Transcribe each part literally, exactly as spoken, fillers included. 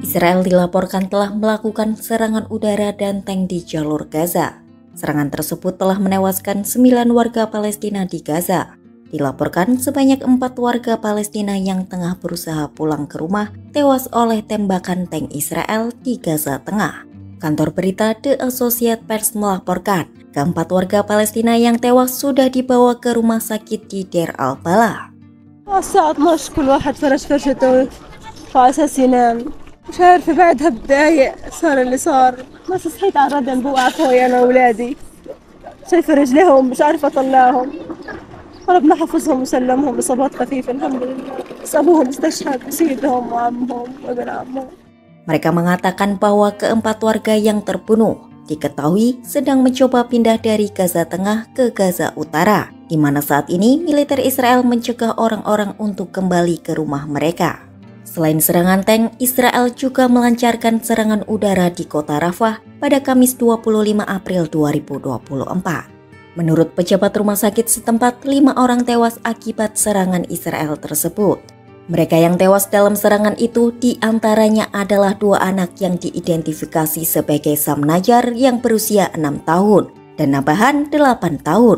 Israel dilaporkan telah melakukan serangan udara dan tank di jalur Gaza. Serangan tersebut telah menewaskan sembilan warga Palestina di Gaza. Dilaporkan sebanyak empat warga Palestina yang tengah berusaha pulang ke rumah tewas oleh tembakan tank Israel di Gaza Tengah. Kantor berita The Associated Press melaporkan keempat warga Palestina yang tewas sudah dibawa ke rumah sakit di Deir al-Balah. الساعة اثناشر كل واحد فرش فرشته وأساس ينام. مش عارفة بعدها بدقايق صار اللي صار، بس صحيت على الردم بوقع فوقي أنا وولادي، شايفة رجليهم مش عارفة أطلعهم، ربنا حفظهم وسلمهم إصابات خفيفة الحمد لله، بس أبوهم استشهد بسيدهم وعمهم وابن عمهم. Mereka mengatakan bahwa keempat warga yang terbunuh diketahui sedang mencoba pindah dari Gaza Tengah ke Gaza Utara, di mana saat ini militer Israel mencegah orang-orang untuk kembali ke rumah mereka. Selain serangan tank, Israel juga melancarkan serangan udara di kota Rafah pada Kamis dua puluh lima April dua ribu dua puluh empat. Menurut pejabat rumah sakit setempat, lima orang tewas akibat serangan Israel tersebut. Mereka yang tewas dalam serangan itu diantaranya adalah dua anak yang diidentifikasi sebagai Sam Najar yang berusia enam tahun dan Nabahan delapan tahun.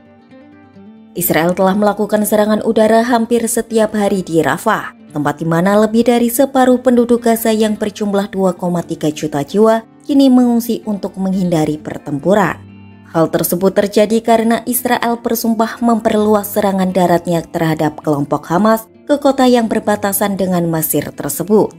Israel telah melakukan serangan udara hampir setiap hari di Rafah, tempat di mana lebih dari separuh penduduk Gaza yang berjumlah dua koma tiga juta jiwa kini mengungsi untuk menghindari pertempuran. Hal tersebut terjadi karena Israel bersumpah memperluas serangan daratnya terhadap kelompok Hamas ke kota yang berbatasan dengan Mesir tersebut.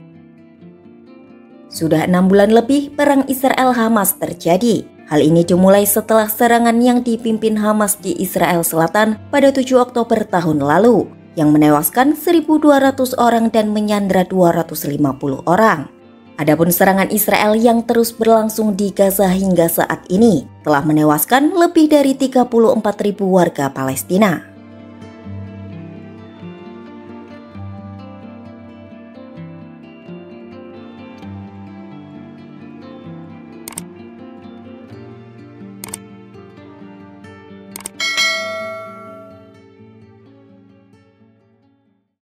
Sudah enam bulan lebih perang Israel-Hamas terjadi. Hal ini dimulai setelah serangan yang dipimpin Hamas di Israel Selatan pada tujuh Oktober tahun lalu, yang menewaskan seribu dua ratus orang dan menyandra dua ratus lima puluh orang. Adapun serangan Israel yang terus berlangsung di Gaza hingga saat ini telah menewaskan lebih dari tiga puluh empat ribu warga Palestina.